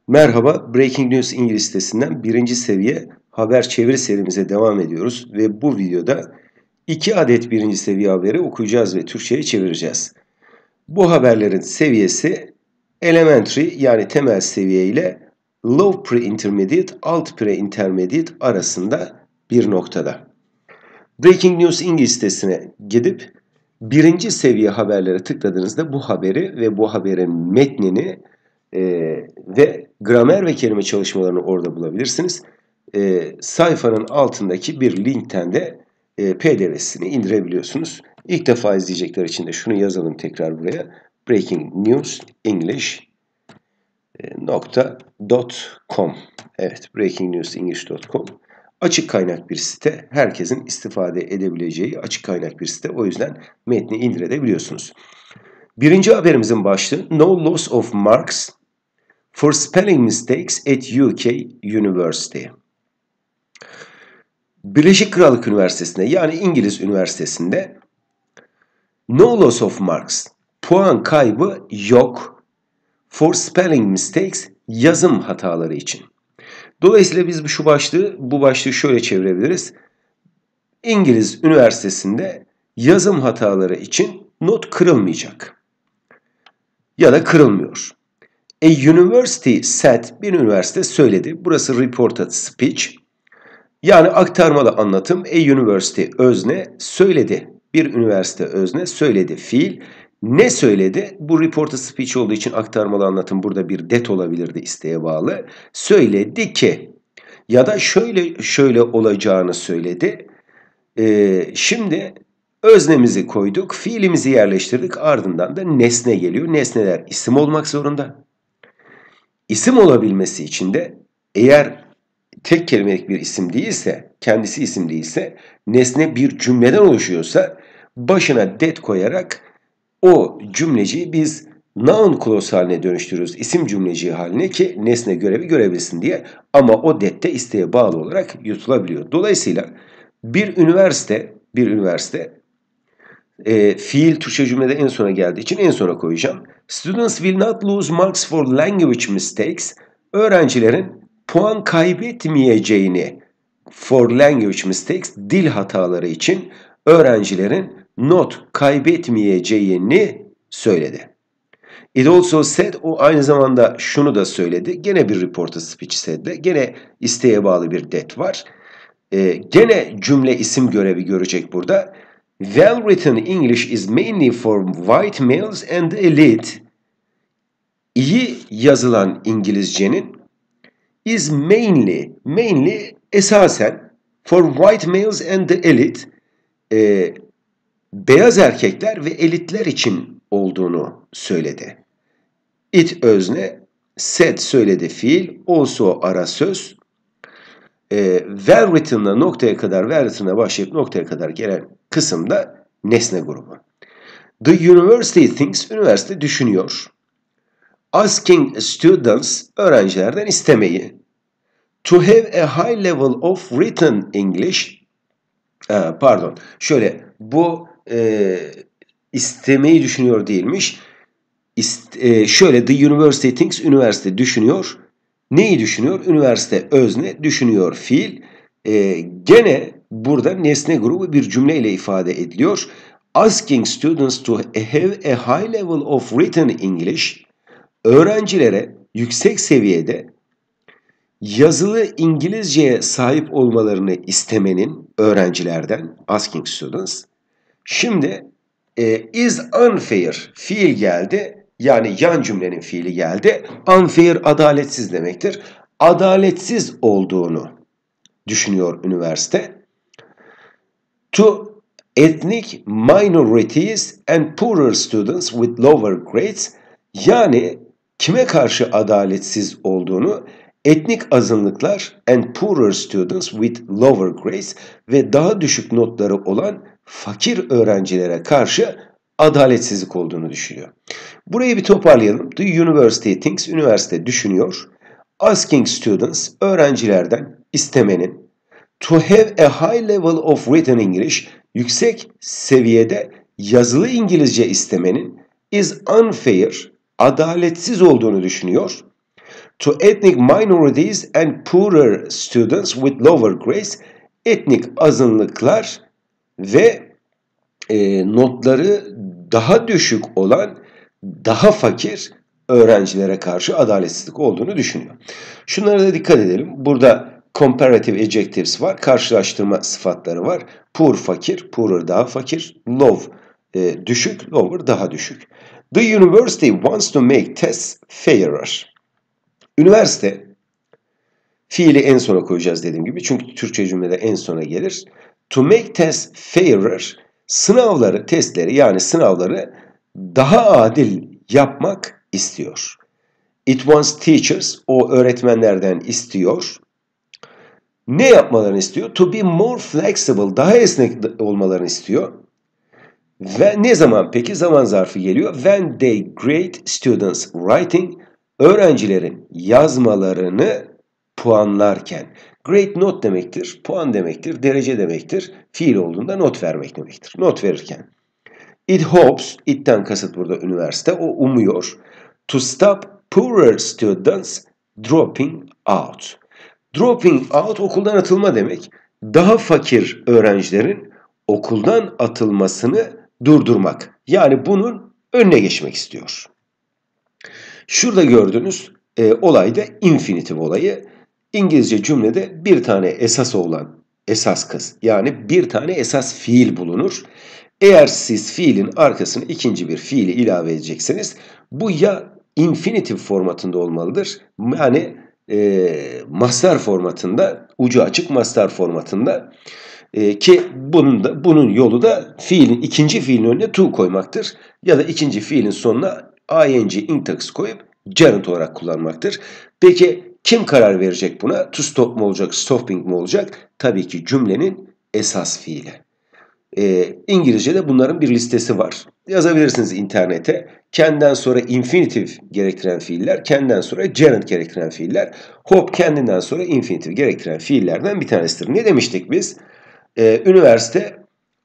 Merhaba, Breaking News İngiliz sitesinden birinci seviye haber çeviri serimize devam ediyoruz ve bu videoda 2 adet birinci seviye haberi okuyacağız ve Türkçe'ye çevireceğiz. Bu haberlerin seviyesi elementary yani temel seviye ile low pre-intermediate, alt pre-intermediate arasında bir noktada. Breaking News İngiliz sitesine gidip birinci seviye haberlere tıkladığınızda bu haberi ve bu haberin metnini ve gramer ve kelime çalışmalarını orada bulabilirsiniz. Sayfanın altındaki bir linkten de PDF'sini indirebiliyorsunuz. İlk defa izleyecekler için de şunu yazalım tekrar buraya. breakingnewsenglish.com. Evet, breakingnewsenglish.com. Açık kaynak bir site. Herkesin istifade edebileceği açık kaynak bir site. O yüzden metni indirebiliyorsunuz. Birinci haberimizin başlığı No Loss of Marks for Spelling Mistakes at UK University. Birleşik Krallık Üniversitesi'nde yani İngiliz Üniversitesi'nde No Loss of Marks, puan kaybı yok for spelling mistakes, yazım hataları için. Dolayısıyla biz bu başlığı şöyle çevirebiliriz. İngiliz Üniversitesi'nde yazım hataları için not kırılmayacak ya da kırılmıyor. A university said, bir üniversite söyledi. Burası reported speech. Yani aktarmalı anlatım. A university özne söyledi. Bir üniversite özne söyledi. Fiil. Ne söyledi? Bu reported speech olduğu için aktarmalı anlatım burada bir det olabilirdi isteğe bağlı. Söyledi ki ya da şöyle olacağını söyledi. Şimdi öznemizi koyduk. Fiilimizi yerleştirdik. Ardından da nesne geliyor. Nesneler isim olmak zorunda. İsim olabilmesi için de eğer tek kelimelik bir isim değilse, kendisi isim değilse, nesne bir cümleden oluşuyorsa başına det koyarak o cümleciyi biz noun clause haline dönüştürüyoruz. İsim cümleciği haline ki nesne görevi görebilsin diye, ama o det de isteğe bağlı olarak yutulabiliyor. Dolayısıyla bir üniversite fiil Türkçe cümlede en sona geldiği için en sona koyacağım. Students will not lose marks for language mistakes. Öğrencilerin puan kaybetmeyeceğini, for language mistakes, dil hataları için öğrencilerin not kaybetmeyeceğini söyledi. It also said, o aynı zamanda şunu da söyledi. Gene bir reported speech said'le, gene isteğe bağlı bir det var. Gene cümle isim görevi görecek burada. Well-written English is mainly for white males and the elite. İyi yazılan İngilizcenin is mainly esasen for white males and the elite, beyaz erkekler ve elitler için olduğunu söyledi. It özne, said söyledi fiil, also ara söz. Well written'la noktaya kadar, well written'la başlayıp noktaya kadar gelen kısımda nesne grubu. The university thinks, üniversite düşünüyor. Asking students, öğrencilerden istemeyi. To have a high level of written English, bu istemeyi düşünüyor değilmiş. The university thinks, üniversite düşünüyor. Neyi düşünüyor? Üniversite özne, düşünüyor fiil. Gene burada nesne grubu bir cümleyle ifade ediliyor. Asking students to have a high level of written English, öğrencilere yüksek seviyede yazılı İngilizceye sahip olmalarını istemenin, öğrencilerden, asking students. Şimdi is unfair, fiil geldi. Yani yan cümlenin fiili geldi. Unfair, adaletsiz demektir. Adaletsiz olduğunu düşünüyor üniversite. To ethnic minorities and poorer students with lower grades, yani kime karşı adaletsiz olduğunu, etnik azınlıklar and poorer students with lower grades ve daha düşük notları olan fakir öğrencilere karşı adaletsizlik olduğunu düşünüyor. Burayı bir toparlayalım. The university thinks, üniversite düşünüyor. Asking students, öğrencilerden istemenin. To have a high level of written English, yüksek seviyede yazılı İngilizce istemenin is unfair, adaletsiz olduğunu düşünüyor. To ethnic minorities and poorer students with lower grades, etnik azınlıklar ve notları daha düşük olan daha fakir öğrencilere karşı adaletsizlik olduğunu düşünüyor. Şunlara da dikkat edelim. Burada comparative adjectives var. Karşılaştırma sıfatları var. Poor fakir, poorer daha fakir, low düşük, lower daha düşük. The university wants to make tests fairer. Üniversite, fiili en sona koyacağız dediğim gibi. Çünkü Türkçe cümlede en sona gelir. To make tests fairer, sınavları, testleri yani sınavları daha adil yapmak istiyor. It wants teachers, o öğretmenlerden istiyor. Ne yapmalarını istiyor? To be more flexible, daha esnek olmalarını istiyor. Ve ne zaman peki? Zaman zarfı geliyor. When they grade students writing, öğrencilerin yazmalarını puanlarken. Grade not demektir, puan demektir, derece demektir. Fiil olduğunda not vermek demektir. Not verirken. It hopes, it'ten kasıt burada üniversite, o umuyor. To stop poorer students dropping out. Dropping out okuldan atılma demek. Daha fakir öğrencilerin okuldan atılmasını durdurmak. Yani bunun önüne geçmek istiyor. Şurada gördüğünüz olay da infinitive olayı. İngilizce cümlede bir tane esas olan esas kız yani bir tane esas fiil bulunur. Eğer siz fiilin arkasına ikinci bir fiili ilave edecekseniz bu ya infinitive formatında olmalıdır. Yani mastar formatında, ucu açık mastar formatında ki bunun yolu da ikinci fiilin önüne to koymaktır. Ya da ikinci fiilin sonuna ing intax koyup gerund olarak kullanmaktır. Peki kim karar verecek buna? To stop mu olacak, stopping mi olacak? Tabii ki cümlenin esas fiili. İngilizce'de bunların bir listesi var. Yazabilirsiniz internete. Kendinden sonra infinitive gerektiren fiiller, kendinden sonra gerund gerektiren fiiller. Hope kendinden sonra infinitive gerektiren fiillerden bir tanesidir. Ne demiştik biz? Üniversite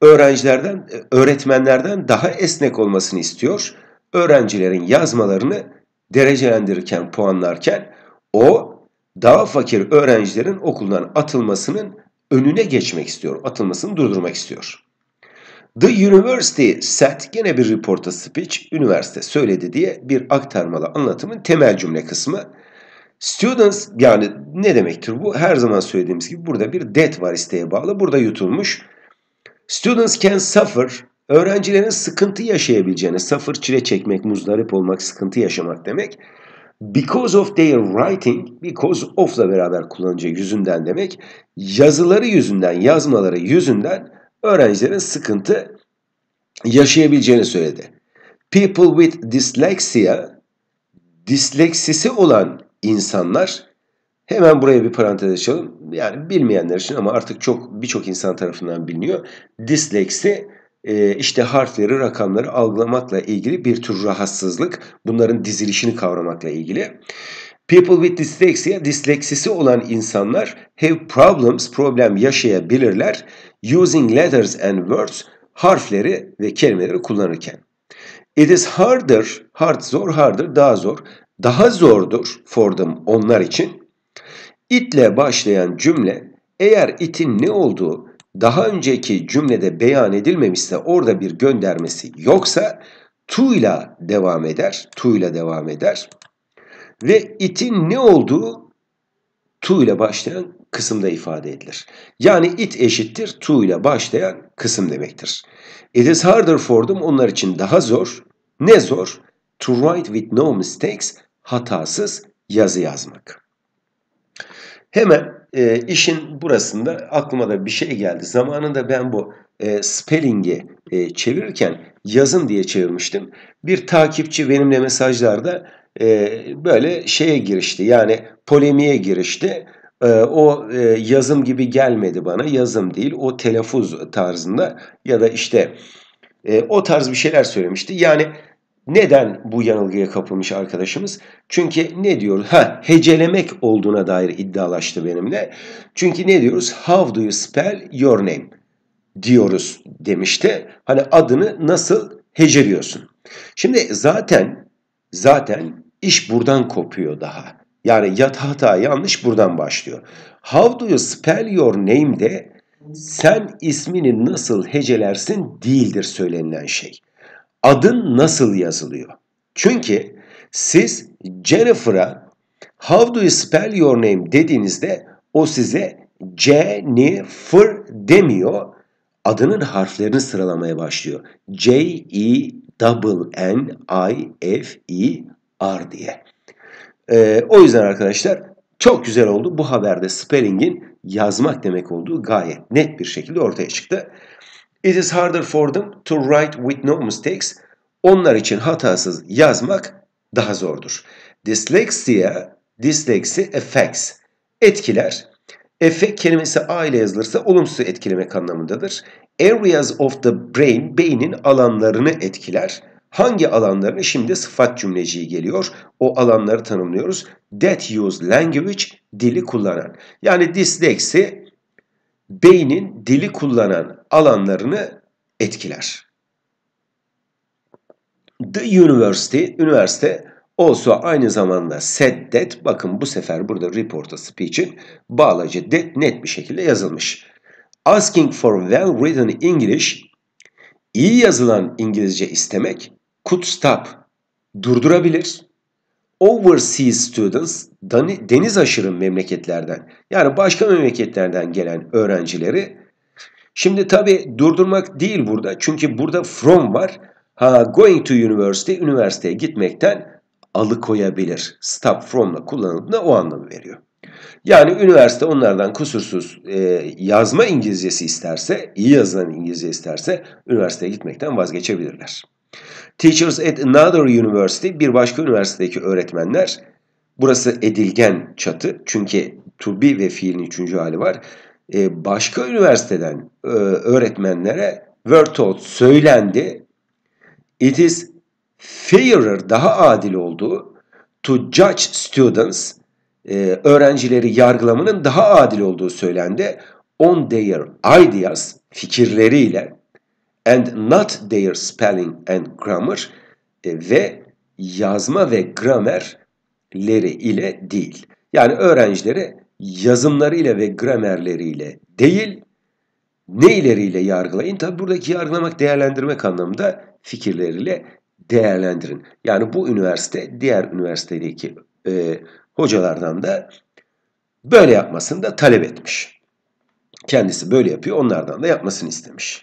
öğretmenlerden daha esnek olmasını istiyor. Öğrencilerin yazmalarını derecelendirirken, puanlarken o daha fakir öğrencilerin okuldan atılmasının önüne geçmek istiyor. Atılmasını durdurmak istiyor. The university said, gene bir reporter speech, üniversite söyledi diye bir aktarmalı anlatımın temel cümle kısmı. Students, yani ne demektir bu? Her zaman söylediğimiz gibi burada bir that var, isteğe bağlı. Burada yutulmuş. Students can suffer, öğrencilerin sıkıntı yaşayabileceğini, suffer çile çekmek, muzdarip olmak, sıkıntı yaşamak demek. Because of their writing, because of'la beraber kullanıcı yüzünden demek. Yazıları yüzünden, yazmaları yüzünden öğrencilerin sıkıntı yaşayabileceğini söyledi. People with dyslexia, disleksisi olan insanlar, hemen buraya bir parantez açalım. Yani bilmeyenler için ama artık birçok insan tarafından biliniyor. Disleksi işte harfleri, rakamları algılamakla ilgili bir tür rahatsızlık. Bunların dizilişini kavramakla ilgili. People with dyslexia, disleksisi olan insanlar have problems, problem yaşayabilirler. Using letters and words, harfleri ve kelimeleri kullanırken. It is harder, zor, harder, daha zordur for them, onlar için. It'le başlayan cümle, eğer it'in ne olduğu daha önceki cümlede beyan edilmemişse, orada bir göndermesi yoksa to ile devam eder. Ve it'in ne olduğu to ile başlayan kısımda ifade edilir. Yani it eşittir to ile başlayan kısım demektir. It is harder for them, onlar için daha zor. Ne zor? To write with no mistakes, hatasız yazı yazmak. Hemen işin burasında aklıma da bir şey geldi. Zamanında ben bu spelling'i çevirirken yazım diye çevirmiştim. Bir takipçi benimle mesajlarda böyle şeye girişti. Yani polemiğe girişti. O yazım gibi gelmedi bana. Yazım değil, o telaffuz tarzında ya da işte o tarz bir şeyler söylemişti. Yani neden bu yanılgıya kapılmış arkadaşımız? Çünkü ne diyoruz? Hecelemek olduğuna dair iddialaştı benimle. Çünkü ne diyoruz? How do you spell your name? Diyoruz demişti. Hani adını nasıl heceliyorsun? Şimdi zaten iş buradan kopuyor daha. Yani hata yanlış buradan başlıyor. How do you spell your name de sen ismini nasıl hecelersin değildir söylenilen şey. Adın nasıl yazılıyor? Çünkü siz Jennifer'a how do you spell your name dediğinizde o size Jennifer demiyor. Adının harflerini sıralamaya başlıyor. J-E-N-N-I-F-E-R diye. O yüzden arkadaşlar çok güzel oldu. Bu haberde spelling'in yazmak demek olduğu gayet net bir şekilde ortaya çıktı. It is harder for them to write with no mistakes. Onlar için hatasız yazmak daha zordur. Disleksi affects. Etkiler. Affect kelimesi a ile yazılırsa olumsuz etkilemek anlamındadır. Areas of the brain, beynin alanlarını etkiler. Hangi alanlarını? Şimdi sıfat cümleciği geliyor. O alanları tanımlıyoruz. That use language, dili kullanan. Yani disleksi beynin dili kullanan alanlarını etkiler. The university, üniversite also aynı zamanda said that, bakın bu sefer burada report speech'in bağlacı that net bir şekilde yazılmış. Asking for well written English, iyi yazılan İngilizce istemek, could stop, durdurabilir. Overseas students, deniz aşırı memleketlerden, yani başka memleketlerden gelen öğrencileri, şimdi tabi durdurmak değil burada, çünkü burada from var. Going to university, üniversiteye gitmekten alıkoyabilir. Stop from'la kullanıldığında o anlamı veriyor. Yani üniversite onlardan kusursuz yazma İngilizcesi isterse, iyi yazılan İngilizce isterse üniversiteye gitmekten vazgeçebilirler. Teachers at another university, bir başka üniversitedeki öğretmenler, burası edilgen çatı çünkü to be ve fiilin üçüncü hali var. Başka üniversiteden öğretmenlere were taught, söylendi. It is fairer, daha adil olduğu, to judge students, öğrencileri yargılamanın daha adil olduğu söylendi. On their ideas, fikirleriyle, and not their spelling and grammar, ve yazma ve gramerleri ile değil. Yani öğrencileri yazımlarıyla ve gramerleriyle değil, neyleriyle yargılayın? Tabi buradaki yargılamak, değerlendirmek anlamında fikirleriyle değerlendirin. Yani bu üniversite diğer üniversitedeki hocalardan da böyle yapmasını da talep etmiş. Kendisi böyle yapıyor, onlardan da yapmasını istemiş.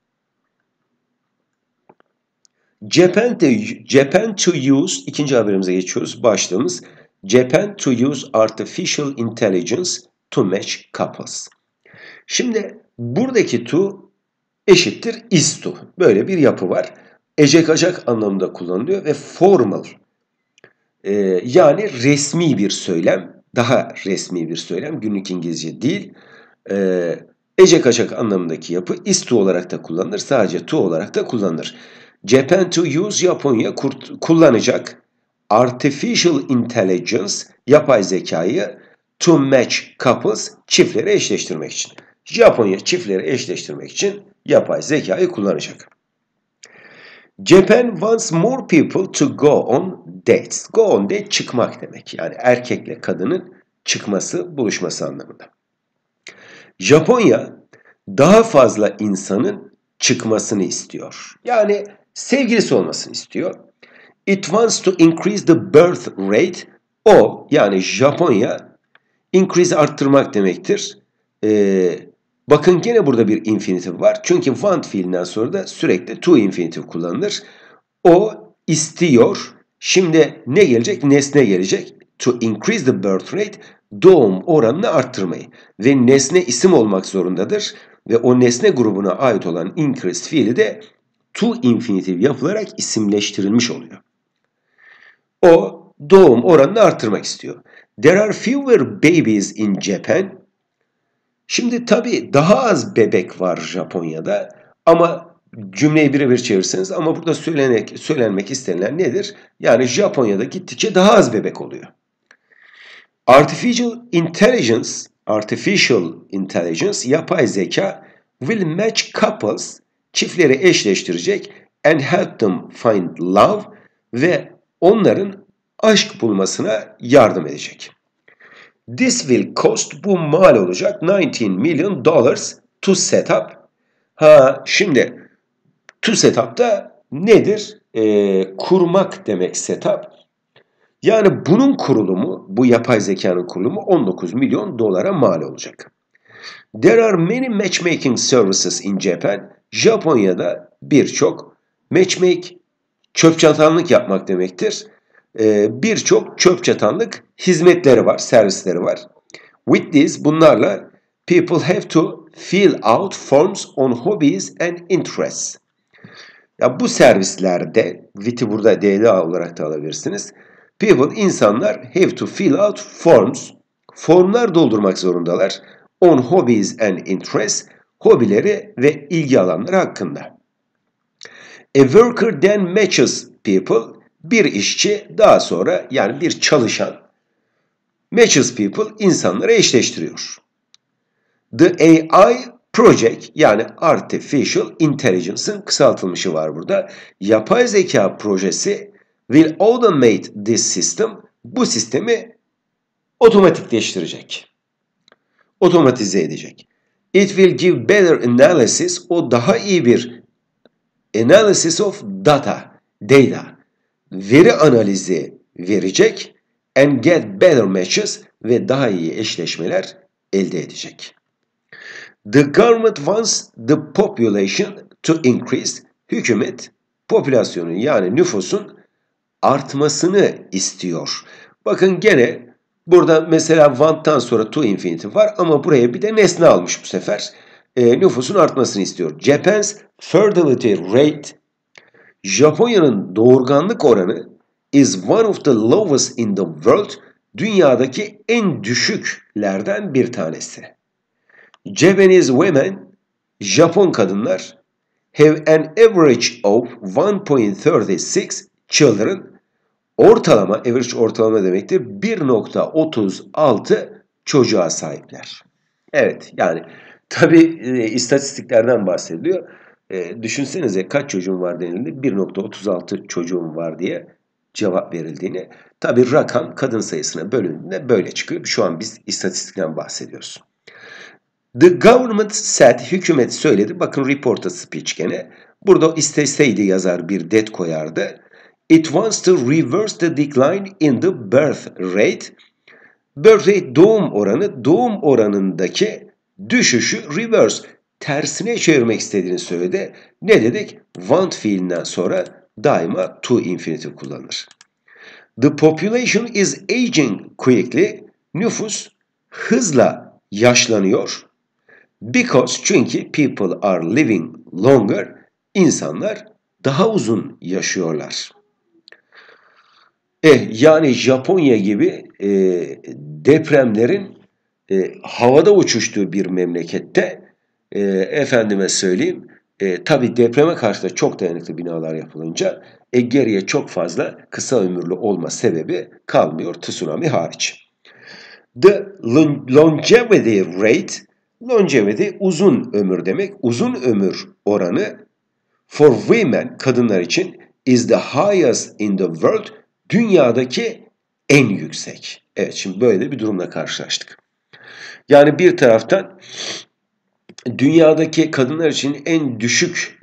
Japan to use, ikinci haberimize geçiyoruz. Başlığımız Japan to use artificial intelligence to match couples. Şimdi buradaki to eşittir is to. Böyle bir yapı var. Ecek acak anlamında kullanılıyor ve formal, yani resmi bir söylem, daha resmi bir söylem, günlük İngilizce değil. Ecek acak anlamındaki yapı is to olarak da kullanılır, sadece to olarak da kullanılır. Japan to use, Japonya kullanacak artificial intelligence, yapay zekayı to match couples, çiftleri eşleştirmek için. Japonya çiftleri eşleştirmek için yapay zekayı kullanacak. Japan wants more people to go on dates. Go on date çıkmak demek. Yani erkekle kadının çıkması, buluşması anlamında. Japonya daha fazla insanın çıkmasını istiyor. Yani sevgilisi olmasını istiyor. It wants to increase the birth rate. O, yani Japonya, increase arttırmak demektir. Bakın gene burada bir infinitif var. Çünkü want fiilinden sonra da sürekli to infinitif kullanılır. O istiyor. Şimdi ne gelecek? Nesne gelecek. To increase the birth rate, doğum oranını arttırmayı. Ve nesne isim olmak zorundadır. Ve o nesne grubuna ait olan increase fiili de to infinitif yapılarak isimleştirilmiş oluyor. O doğum oranını arttırmak istiyor. There are fewer babies in Japan. Şimdi tabii daha az bebek var Japonya'da ama cümleyi birebir çevirirseniz, ama burada söylenmek istenilen nedir? Yani Japonya'da gittikçe daha az bebek oluyor. Artificial intelligence, yapay zeka will match couples, çiftleri eşleştirecek, and help them find love, ve onların aşk bulmasına yardım edecek. This will cost, bu mal olacak, $19 million to set up. Şimdi to set up da nedir? Kurmak demek setup. Yani bunun kurulumu, bu yapay zekanın kurulumu $19 milyon mal olacak. There are many matchmaking services in Japan. Japonya'da birçok matchmake, çöp çatanlık yapmak demektir. Birçok çöp çatanlık hizmetleri var, servisleri var. With this, bunlarla people have to fill out forms on hobbies and interests. Ya bu servislerde, with'i burada DLA olarak da alabilirsiniz. People, insanlar have to fill out forms, formlar doldurmak zorundalar. On hobbies and interests, hobileri ve ilgi alanları hakkında. A worker then matches people, bir işçi daha sonra yani bir çalışan matches people, insanları eşleştiriyor. The AI project, yani Artificial Intelligence'ın kısaltılmışı var burada. Yapay zeka projesi will automate this system, bu sistemi otomatikleştirecek. Otomatize edecek. It will give better analysis, o daha iyi bir analysis of data, veri analizi verecek, and get better matches, ve daha iyi eşleşmeler elde edecek. The government wants the population to increase. Hükümet popülasyonun yani nüfusun artmasını istiyor. Bakın gene burada mesela want'tan sonra to infinitive var ama buraya bir de nesne almış bu sefer. Nüfusun artmasını istiyor. Japan's fertility rate, Japonya'nın doğurganlık oranı is one of the lowest in the world, dünyadaki en düşüklerden bir tanesi. Japanese women, Japon kadınlar, have an average of 1.36 children, average ortalama demektir, 1.36 çocuğa sahipler. Evet, yani tabi istatistiklerden bahsediliyor. Düşünsenize kaç çocuğum var denildi, 1.36 çocuğum var diye cevap verildiğini. Tabi rakam kadın sayısına bölündüğünde böyle çıkıyor. Şu an biz istatistikten bahsediyoruz. The government said, hükümet söyledi. Bakın reporta speech gene. Burada isteseydi yazar bir det koyardı. It wants to reverse the decline in the birth rate. Birth rate doğum oranı, doğum oranındaki düşüşü reverse, tersine çevirmek istediğini söyledi. Ne dedik? Want fiilinden sonra daima to infinitive kullanılır. The population is aging quickly. Nüfus hızla yaşlanıyor. Because, çünkü people are living longer, insanlar daha uzun yaşıyorlar. Yani Japonya gibi depremlerin havada uçuştuğu bir memlekette efendime söyleyeyim, tabi depreme karşı da çok dayanıklı binalar yapılınca geriye çok fazla kısa ömürlü olma sebebi kalmıyor, tsunami hariç. The longevity rate, longevity uzun ömür demek. Uzun ömür oranı for women, kadınlar için, is the highest in the world, dünyadaki en yüksek. Evet, şimdi böyle bir durumla karşılaştık. Yani bir taraftan dünyadaki kadınlar için en düşük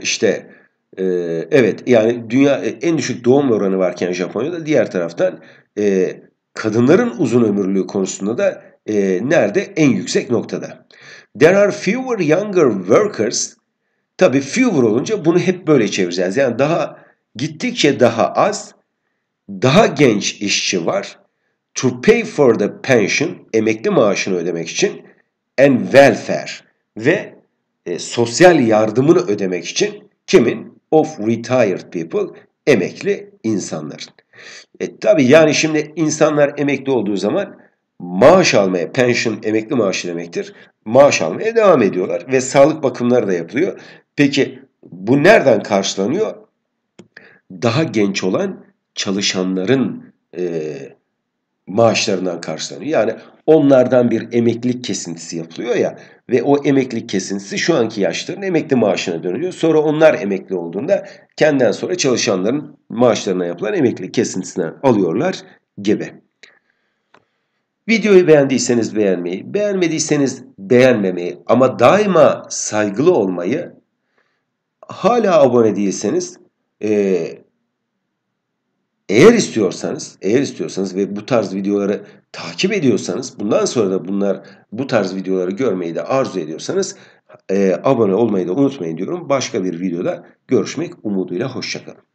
evet, yani dünya en düşük doğum oranı varken Japonya'da, diğer taraftan kadınların uzun ömürlülüğü konusunda da nerede? En yüksek noktada. There are fewer younger workers. Tabii fewer olunca bunu hep böyle çevireceğiz. Yani gittikçe daha az, daha genç işçi var. To pay for the pension, emekli maaşını ödemek için, and welfare, ve sosyal yardımını ödemek için kimin? Of retired people, emekli insanların. Tabii yani şimdi insanlar emekli olduğu zaman maaş almaya, pension emekli maaşı demektir, maaş almaya devam ediyorlar ve sağlık bakımları da yapılıyor. Peki bu nereden karşılanıyor? Daha genç olan çalışanların maaşlarından karşılanıyor. Yani onlardan bir emeklilik kesintisi yapılıyor ya ve o emeklilik kesintisi şu anki yaşların emekli maaşına dönüyor. Sonra onlar emekli olduğunda kendinden sonra çalışanların maaşlarına yapılan emeklilik kesintisinden alıyorlar gibi. Videoyu beğendiyseniz beğenmeyi, beğenmediyseniz beğenmemeyi ama daima saygılı olmayı, hala abone değilseniz eğer istiyorsanız ve bu tarz videoları takip ediyorsanız, bundan sonra da bu tarz videoları görmeyi de arzu ediyorsanız abone olmayı da unutmayın diyorum. Başka bir videoda görüşmek umuduyla, hoşça kalın.